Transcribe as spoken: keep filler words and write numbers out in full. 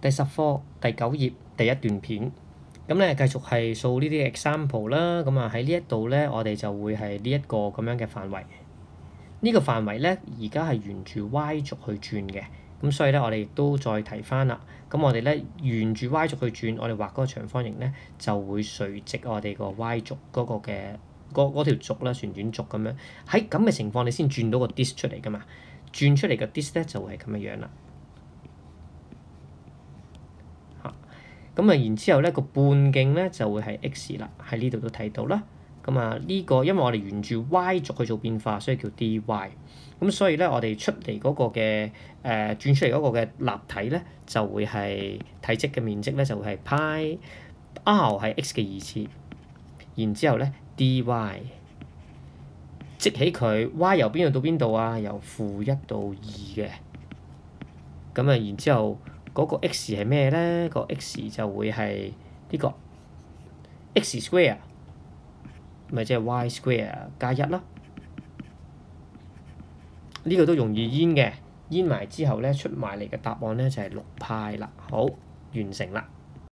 第十課第九頁第一段片。咁咧繼續係掃呢啲 example 啦。咁啊喺呢一度咧，我哋就會係呢一個咁樣嘅範圍。呢個範圍咧，而家係沿住 Y 軸去轉嘅。咁所以咧，我哋亦都再提翻啦。咁我哋咧沿住 Y 軸去轉，我哋畫嗰個長方形咧，就會垂直我哋個 Y 軸嗰個嘅嗰嗰條軸啦，旋轉軸咁樣。喺咁嘅情況，你先轉到個 disk 出嚟噶嘛？轉出嚟嘅 disk 咧就會係咁嘅樣啦。嚇，咁啊，然之後咧個半徑咧就會係 x 啦，喺呢度都睇到啦。咁啊呢個因為我哋沿住 Y 軸去做變化，所以叫 dy。咁所以咧，我哋出嚟嗰個嘅誒、呃、轉出嚟嗰個嘅立體咧，就會係體積嘅面積咧，就會係派 r 係 x 嘅二次，然之後咧 dy 積起佢 y 由邊度到邊度啊？由負一到二嘅。咁啊，然之後嗰個 x 係咩咧？個 x 就會係呢個 x square，咪即係 y square 加一啦。呢個都容易煙嘅，煙埋之後咧出埋嚟嘅答案咧就係六派啦。好，完成啦。